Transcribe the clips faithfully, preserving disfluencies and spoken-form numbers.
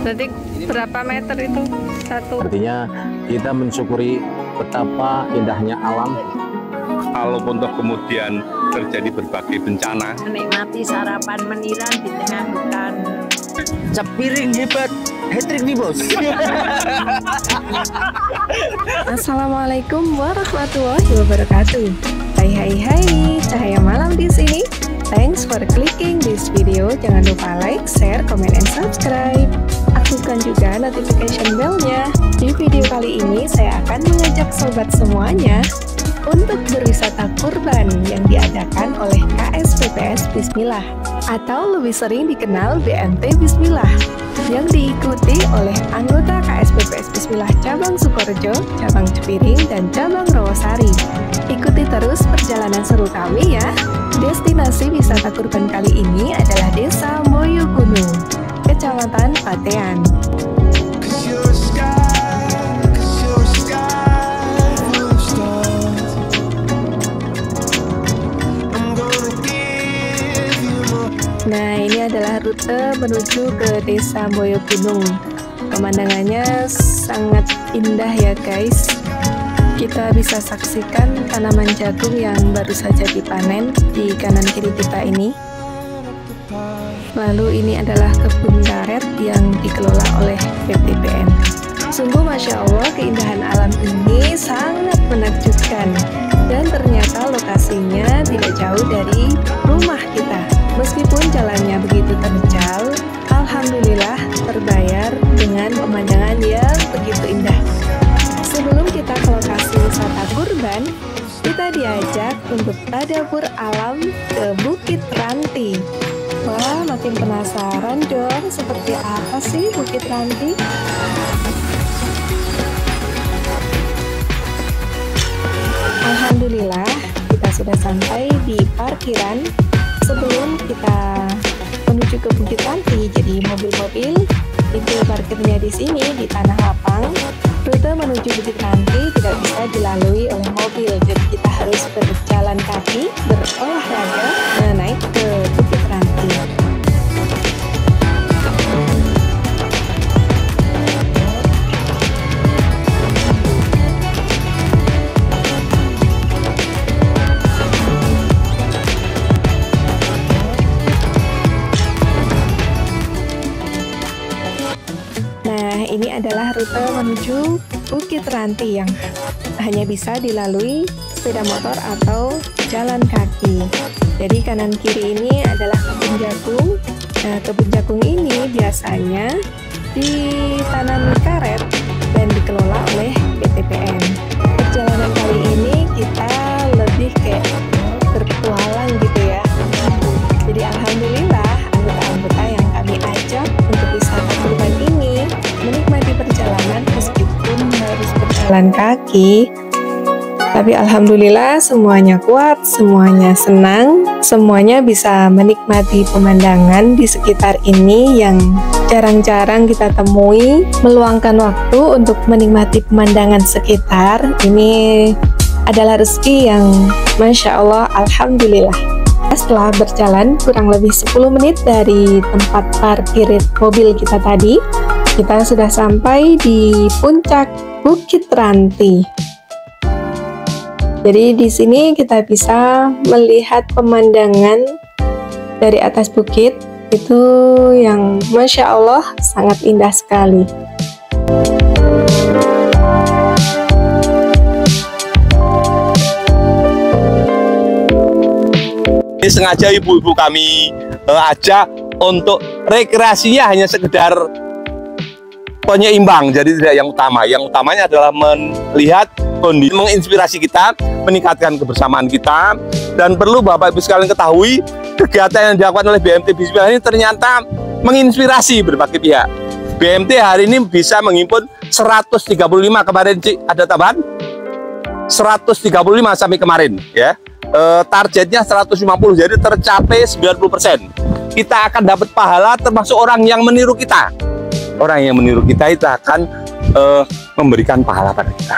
Berarti berapa meter itu satu? Artinya kita mensyukuri betapa indahnya alam. Kalaupun toh kemudian terjadi berbagai bencana, menikmati sarapan meniran di tengah hutan. Cepiring hebat, hat-trick nih bos. Assalamualaikum warahmatullahi wabarakatuh. Hai hai hai, cahaya malam di sini. Thanks for clicking this video. Jangan lupa like, share, comment, and subscribe. Aktifkan juga notification bell-nya. Di video kali ini saya akan mengajak sobat semuanya untuk berwisata kurban yang diadakan oleh K S P P S Bismillah atau lebih sering dikenal B M T Bismillah, yang diikuti oleh anggota K S P P S Bismillah cabang Sukorejo, cabang Cepiring, dan cabang Rawasari. Ikuti terus perjalanan seru kami ya. Destinasi wisata kurban kali ini adalah Desa Moyogunung, Kecamatan Patean. Nah, ini adalah rute menuju ke Desa Moyogunung. Pemandangannya sangat indah ya guys. Kita bisa saksikan tanaman jagung yang baru saja dipanen di kanan kiri kita ini. Lalu ini adalah kebun karet yang dikelola oleh P T P N. Sungguh Masya Allah, keindahan alam ini sangat menakjubkan. Dan ternyata lokasinya tidak jauh dari rumah kita. Meskipun jalannya begitu terjal, alhamdulillah terbayar dengan pemandangan yang begitu indah. Sebelum kita ke lokasi wisata kurban, kita diajak untuk tadabur alam ke Bukit Ranti. Wah, makin penasaran dong, seperti apa sih Bukit Ranti? Alhamdulillah, kita sudah sampai di parkiran. Sebelum kita menuju ke Bukit Ranti, jadi mobil-mobil itu parkirnya di sini di tanah lapang. Rute menuju Bukit Ranti tidak bisa dilalui oleh mobil, jadi kita harus berjalan kaki, berolahraga, dan naik ke Bukit Ranti. Ini adalah rute menuju Bukit Ranti yang hanya bisa dilalui sepeda motor atau jalan kaki. Jadi kanan kiri ini adalah kebun jagung. Nah, kebun jagung ini biasanya ditanami karet dan dikelola oleh P T P N. Perjalanan kali ini kita lebih kayak berpetualang gitu ya. Jadi alhamdulillah anggota-anggota yang kami ajak untuk wisata kurban ini menikmati perjalanan meskipun harus berjalan kaki, tapi alhamdulillah semuanya kuat, semuanya senang, semuanya bisa menikmati pemandangan di sekitar ini yang jarang-jarang kita temui. Meluangkan waktu untuk menikmati pemandangan sekitar ini adalah rezeki yang Masya Allah, alhamdulillah. Setelah berjalan kurang lebih sepuluh menit dari tempat parkir mobil kita tadi, kita sudah sampai di puncak Bukit Ranti. Jadi di sini kita bisa melihat pemandangan dari atas bukit itu yang Masya Allah sangat indah sekali. ini sengaja ibu-ibu kami uh, ajak untuk rekreasinya hanya sekedar penyeimbang, jadi tidak yang utama. Yang utamanya adalah melihat kondisi, menginspirasi kita, meningkatkan kebersamaan kita. Dan perlu Bapak Ibu sekalian ketahui, kegiatan yang dilakukan oleh B M T Bismillah ini ternyata menginspirasi berbagai pihak. B M T hari ini bisa menghimpun seratus tiga puluh lima, kemarin Cik, ada tambahan seratus tiga puluh lima sampai kemarin ya. E, targetnya seratus lima puluh, jadi tercapai sembilan puluh persen. Kita akan dapat pahala termasuk orang yang meniru kita. Orang yang meniru kita itu akan uh, memberikan pahala pada kita.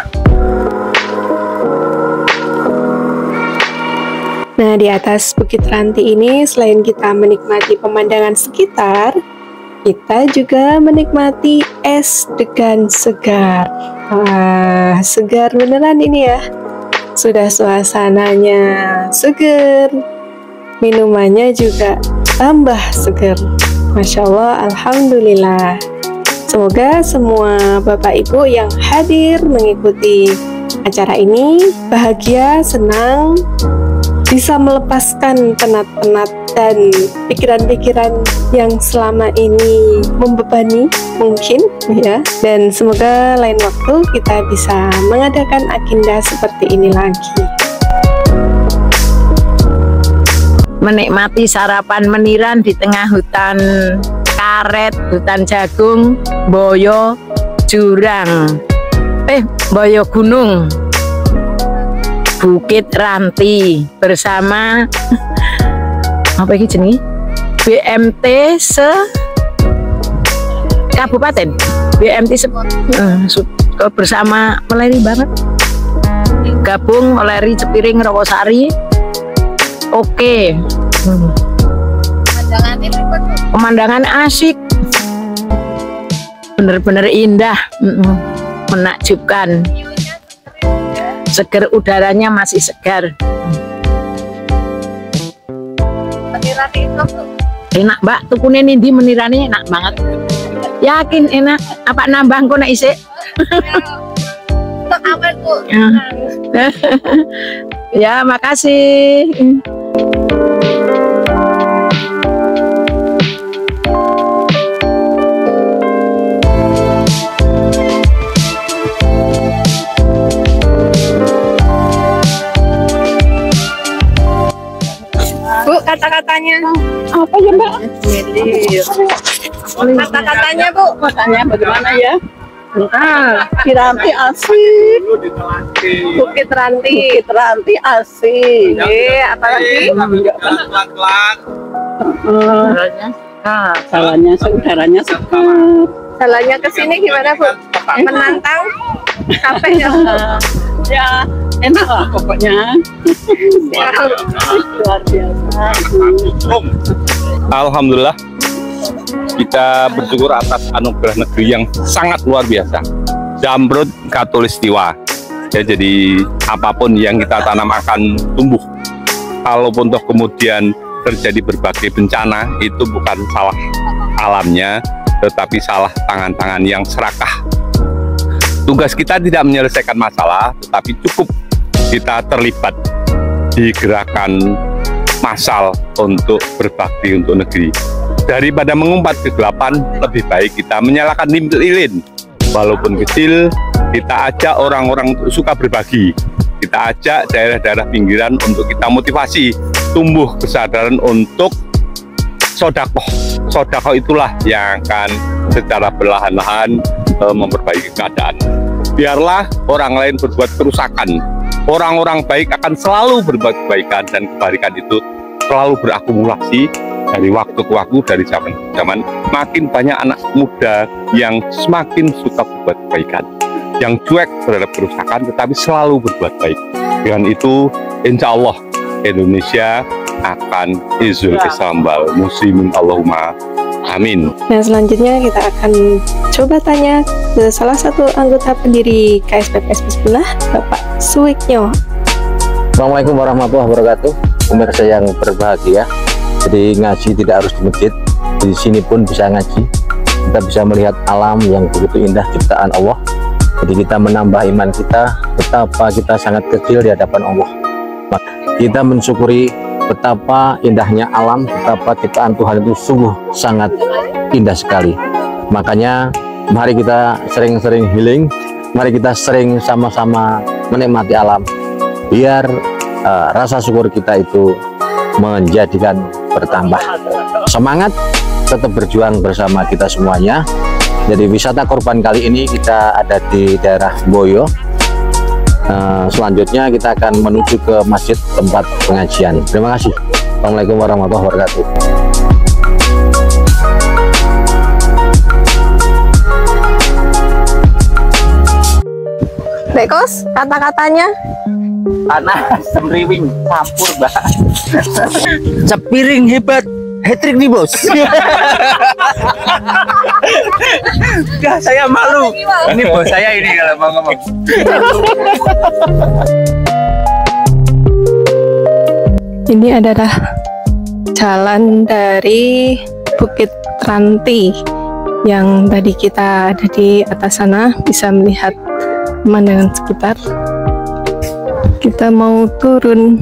Nah, di atas Bukit Ranti ini selain kita menikmati pemandangan sekitar, kita juga menikmati es degan segar. Wah, segar beneran ini ya. Sudah suasananya segar, minumannya juga tambah segar. Masya Allah, Alhamdulillah. Semoga semua Bapak Ibu yang hadir mengikuti acara ini bahagia, senang, bisa melepaskan penat-penat dan pikiran-pikiran yang selama ini membebani mungkin ya. Dan semoga lain waktu kita bisa mengadakan agenda seperti ini lagi. Menikmati sarapan meniran di tengah hutan karet, hutan jagung, boyo, jurang, eh boyo gunung, Bukit Ranti bersama apa ini jenis B M T se Kabupaten, B M T se, uh, bersama meleri banget, gabung meleri Cepiring Rawasari. Oke, hmm. Pemandangan asik, bener-bener indah, menakjubkan, segar, udaranya masih segar. Enak mbak, tukunya nindi menirani enak banget. Yakin enak, apa nambah kok nak isi? Ya, makasih. Bu, kata-katanya Apa ya mbak? kata-katanya Bu, Katanya bagaimana ya? Ah, Piranti asik, Bukit Ranti. Bukit Ranti asik. Oke, apalagi Pelan-pelan. Ah, salahnya saudaranya segar. jalannya ke sini gimana Bu? Menantang capek ya? Ya, enak lah pokoknya. Luar biasa. Alhamdulillah, kita bersyukur atas anugerah negeri yang sangat luar biasa, Zamrud Khatulistiwa. Ya, jadi apapun yang kita tanam akan tumbuh. Kalaupun toh kemudian terjadi berbagai bencana, itu bukan salah alamnya, tetapi salah tangan-tangan yang serakah. Tugas kita tidak menyelesaikan masalah, tetapi cukup kita terlibat di gerakan massal untuk berbakti untuk negeri. Daripada mengumpat kegelapan, lebih baik kita menyalakan lilin. Walaupun kecil, kita ajak orang-orang untuk suka berbagi. Kita ajak daerah-daerah pinggiran untuk kita motivasi, tumbuh kesadaran untuk sodakoh. Sodakoh itulah yang akan secara perlahan-lahan e, memperbaiki keadaan. Biarlah orang lain berbuat kerusakan. Orang-orang baik akan selalu berbuat kebaikan, dan kebaikan itu selalu berakumulasi dari waktu ke waktu, dari zaman ke zaman. Makin banyak anak muda yang semakin suka berbuat kebaikan, yang cuek terhadap kerusakan tetapi selalu berbuat baik. Dengan itu insya Allah Indonesia akan izul Islam wal muslimin, Allahumma amin. Nah, selanjutnya kita akan coba tanya ke salah satu anggota pendiri K S P P S Bismillah, Bapak Suwiknyo. Assalamualaikum warahmatullahi wabarakatuh. Pemirsa yang berbahagia, jadi ngaji tidak harus di masjid, di sini pun bisa ngaji. Kita bisa melihat alam yang begitu indah ciptaan Allah. Jadi kita menambah iman kita, betapa kita sangat kecil di hadapan Allah. Kita mensyukuri betapa indahnya alam, betapa ciptaan Tuhan itu sungguh sangat indah sekali. Makanya mari kita sering-sering healing, mari kita sering sama-sama menikmati alam, biar uh, rasa syukur kita itu menjadikan bertambah. Semangat, tetap berjuang bersama kita semuanya. Jadi wisata korban kali ini kita ada di daerah Boyo. Uh, selanjutnya kita akan menuju ke masjid tempat pengajian. Terima kasih. Assalamualaikum warahmatullahi wabarakatuh. Bekos, kata-katanya Panas, semriwing, campur mbak. Cepiring hebat, hat-trick nih bos. Udah, saya malu. Ini bos saya ini kalau mau ngomong. Ini adalah jalan dari Bukit Ranti yang tadi kita ada di atas sana, bisa melihat pemandangan sekitar. Kita mau turun.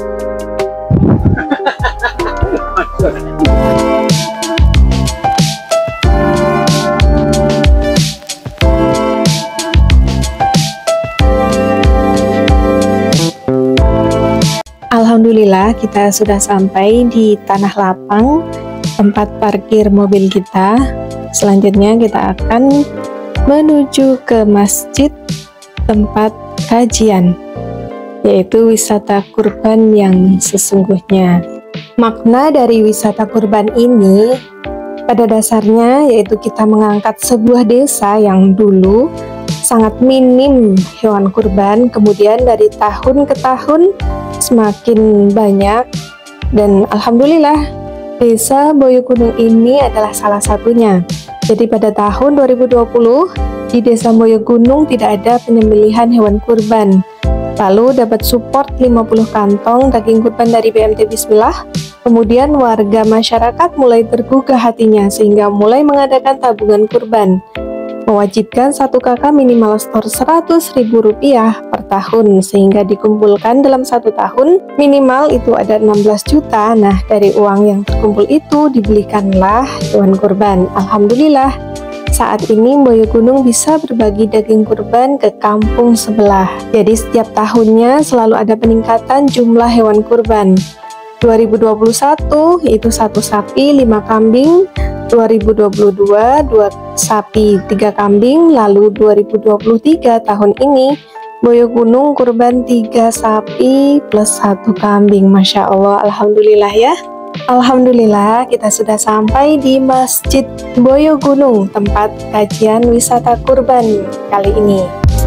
Alhamdulillah kita sudah sampai di Tanah Lapang, tempat parkir mobil kita. Selanjutnya kita akan menuju ke masjid tempat kajian, yaitu wisata kurban yang sesungguhnya. Makna dari wisata kurban ini pada dasarnya yaitu kita mengangkat sebuah desa yang dulu sangat minim hewan kurban, kemudian dari tahun ke tahun semakin banyak, dan alhamdulillah desa Boyo Gunung ini adalah salah satunya. Jadi pada tahun dua ribu dua puluh di desa Boyo Gunung tidak ada penyembelihan hewan kurban, lalu dapat support lima puluh kantong daging kurban dari B M T Bismillah. Kemudian warga masyarakat mulai tergugah hatinya sehingga mulai mengadakan tabungan kurban, mewajibkan satu kakak minimal setor seratus ribu rupiah per tahun, sehingga dikumpulkan dalam satu tahun minimal itu ada enam belas juta. Nah, dari uang yang terkumpul itu dibelikanlah hewan kurban. Alhamdulillah saat ini Boyo Gunung bisa berbagi daging kurban ke kampung sebelah. Jadi setiap tahunnya selalu ada peningkatan jumlah hewan kurban. dua ribu dua puluh satu yaitu satu sapi, lima kambing. dua ribu dua puluh dua dua sapi, tiga kambing. Lalu dua ribu dua puluh tiga tahun ini Boyo Gunung kurban tiga sapi plus satu kambing. Masya Allah, alhamdulillah ya. Alhamdulillah kita sudah sampai di Masjid Boyo Gunung, tempat kajian wisata kurban kali ini.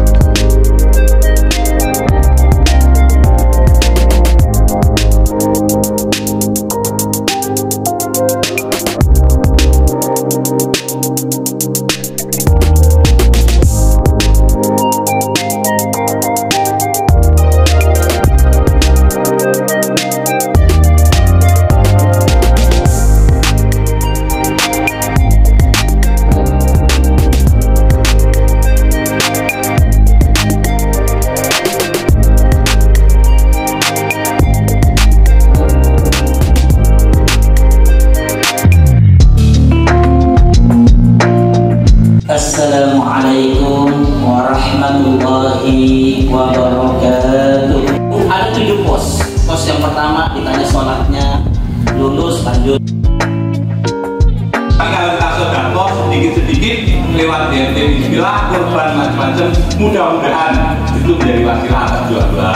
Assalamualaikum warahmatullahi wabarakatuh. Ada tujuh pos. Pos yang pertama ditanya sholatnya, lulus lanjut. Kalau tak sodako sedikit-sedikit lewat D M T Bismillah, kurban macam-macam, mudah-mudahan itu menjadi wasilah atas dua-dua.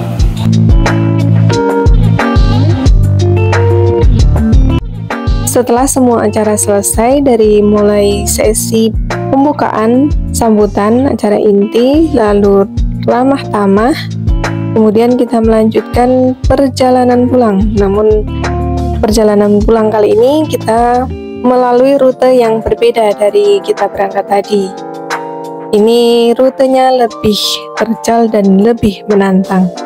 Setelah semua acara selesai, dari mulai sesi pembukaan, sambutan, acara inti, lalu ramah tamah, kemudian kita melanjutkan perjalanan pulang. Namun perjalanan pulang kali ini kita melalui rute yang berbeda dari kita berangkat tadi. Ini rutenya lebih terjal dan lebih menantang.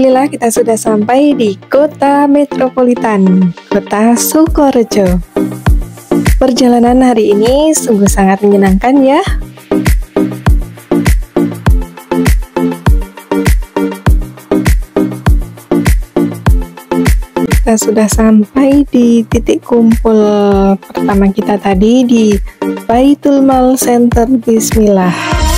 Alhamdulillah kita sudah sampai di kota metropolitan, kota Sukorejo. Perjalanan hari ini sungguh sangat menyenangkan ya. Kita sudah sampai di titik kumpul pertama kita tadi di Baitul Mal Center Bismillah.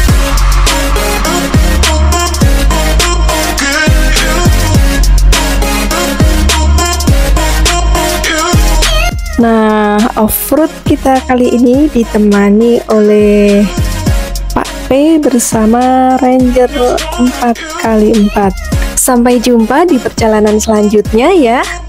Nah, off-road kita kali ini ditemani oleh Pak P bersama Ranger empat kali empat. Sampai jumpa di perjalanan selanjutnya ya.